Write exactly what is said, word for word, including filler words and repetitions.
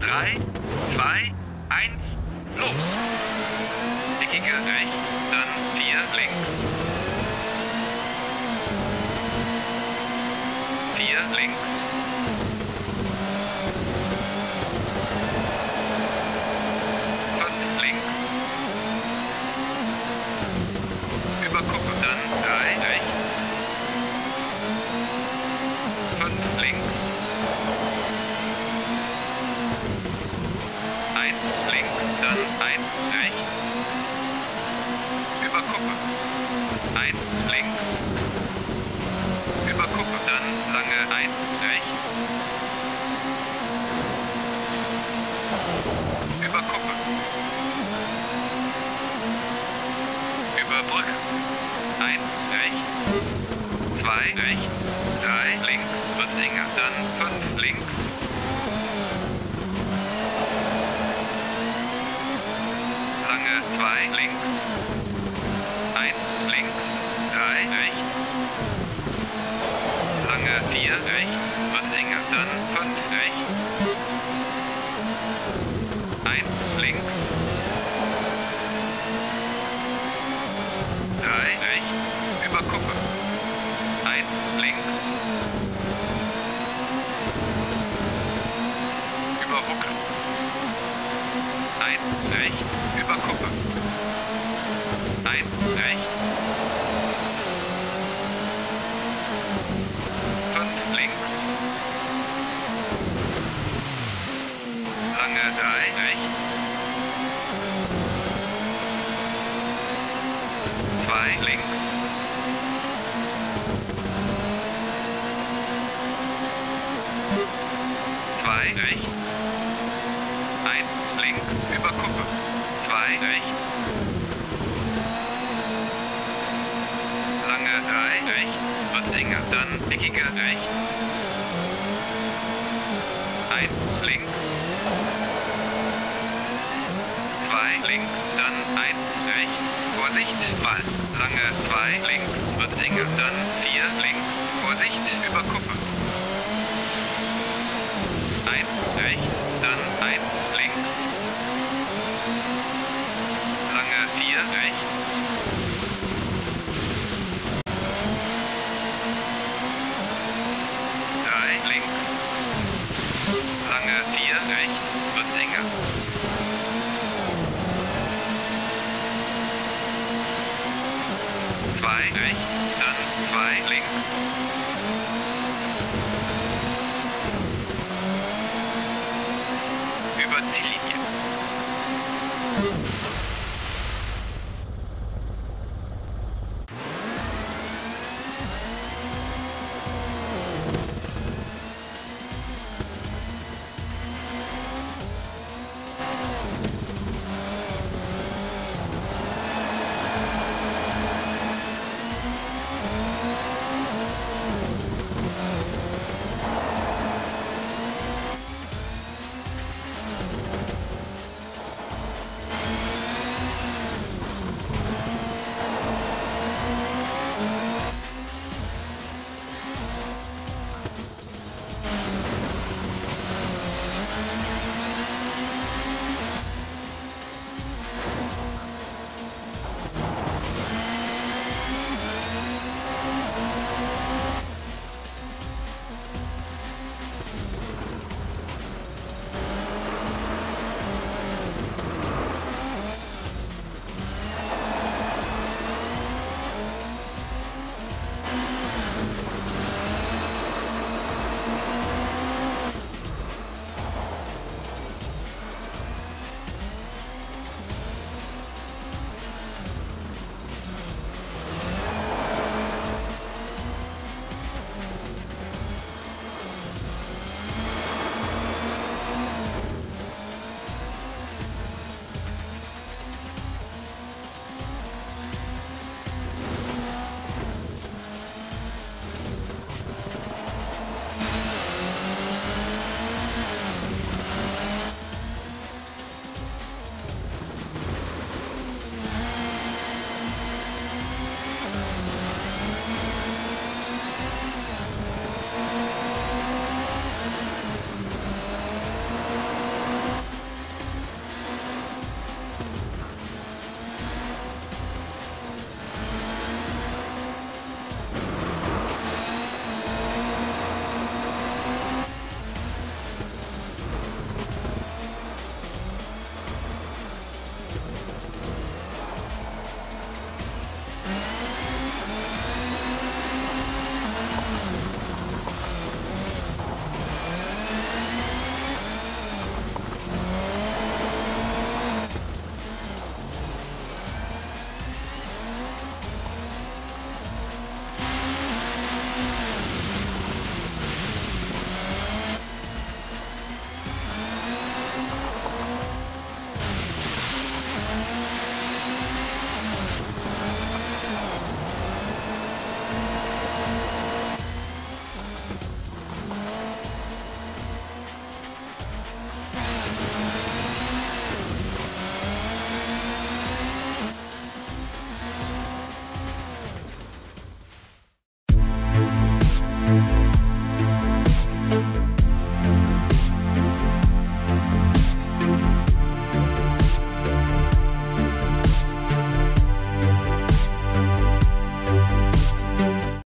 drei, zwei, eins, los. Eckige rechts, dann vier links. vier links. fünf links. Über Kuppe, dann drei rechts. fünf links. eins links, dann eins rechts. Über Kuppe. eins links. Über Kuppe, dann lange eins rechts. Über Kuppe. Über Brücke. eins rechts. zwei rechts. drei links. Wird enger, dann fünf links. Lange zwei links. eins links. drei rechts. Lange vier rechts. Wird enger, dann fünf rechts. eins links. drei rechts. Über Kuppe. eins links. Über Hucke. eins rechts. Über Kuppe. eins rechts. fünf links. Lange drei rechts. zwei links. zwei rechts. eins links. Über Kuppe. zwei rechts. Lange drei rechts. Wird enger, dann eckige rechts. eins links. zwei links, dann eins rechts. Vorsicht, Ball. Lange zwei links. Wird enger, dann vier links. Vorsicht, über Kuppe. eins rechts, dann eins links. Lange vier rechts. drei links. Lange vier rechts. Wird enger. zwei rechts, dann zwei links.